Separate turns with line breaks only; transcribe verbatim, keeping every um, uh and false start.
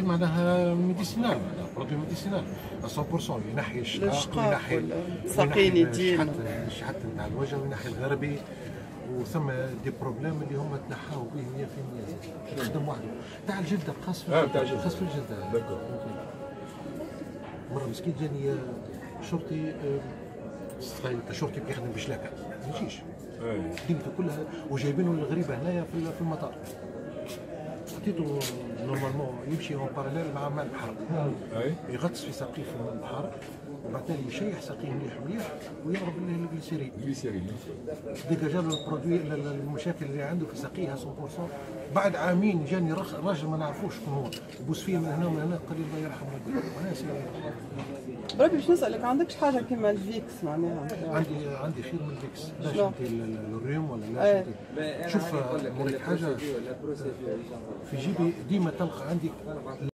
معناها ميديسينال، معناها برودوي ميديسينال مية بالمية، ينحي الشقاق وينحي
ساقين يدين
الشحت نتاع الوجه وينحي الغربي، وثم دي بروبليم اللي هما تنحاو به مية بالمية. يخدم وحده تاع الجلده، خاص في الجلده، خاص في الجلده. مرة مسكين جاني شرطي، تخيل انت شرطي بيخدم بشلاكه ما يجيش، قيمته كلها وجايبينه الغريبه هنايا في المطار. حطيته نورمالمون يمشي اون باراليل مع ماء البحر، يغطس في ساقيه في البحر وبعد ذلك يشيح ساقيه مليح مليح ويضرب الجليسيرين. الجليسيرين ديجاجا له البرودوي المشاكل اللي عنده في ساقيها مية بالمية. بعد عامين جاني راجل ما نعرفوش شكون هو، بوس فيه من هنا ومن هنا، قال لي الله يرحم والديك وانا سير.
بربي باش نسالك، عندكش حاجه كيما الفيكس معناها؟
عندي عندي خير من الفيكس. لا شفتي الريوم ولا لا شفتي؟ شوف نقول لك حاجه، في جيبي ديما تلقى عندي